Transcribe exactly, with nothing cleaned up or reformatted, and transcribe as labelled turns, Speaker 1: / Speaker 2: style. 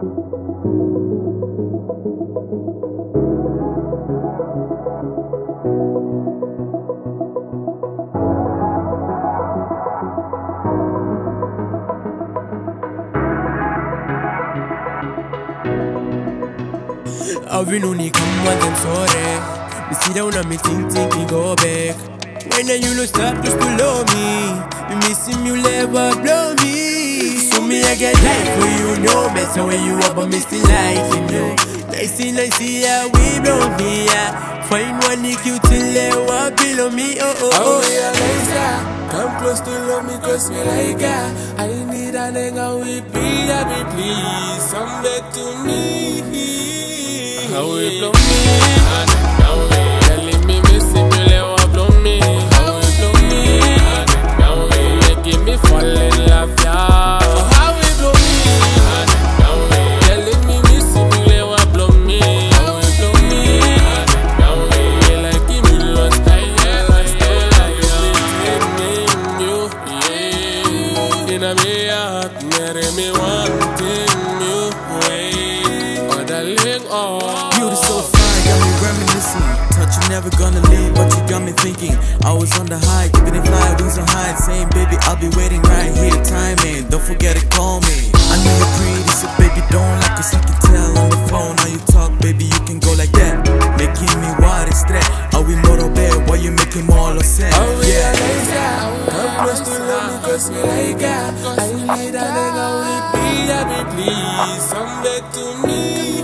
Speaker 1: Awi no ni come when them sorry. Me sit down and me think, think me go back. When you no stop just to love me, me missing you never blow me. So me I get life for you, no matter where you are, but me still like you know. Nice and I see Awi Blo Mi, yeah. Find one you cute till they want below me, oh oh oh.
Speaker 2: I realize that, come close to love me cause me like her. I need a nigga with B-Rad, please, come back to me. Awi Blo Mi, Awi, telling me missing you, let her blow me. Awi Blo Mi, Awi, making me fall in love, yeah. Awi Blo Mi, Awi, telling me missing you, let her blow me. Awi Blo Mi, Awi, like him you lost style, style, like you, yeah. In a me heart, marry me wanting you, way. Oh, darling, oh.
Speaker 3: Beauty so fine, got me reminiscing. Touch you never gonna leave, but you got me thinking. I was on the high, keeping it fly, wings on high. Saying, baby, I'll be waiting right here. The timing, don't forget to call me. I know you're pretty, so baby, don't like us. I can tell on the phone how you talk, baby, you can go like that. Making me wild and straight. Are we more bad? Why you making more of sense?
Speaker 2: I realize that, come close to love me cause me like her. I need a nigga with B-Rad, please, come back to me.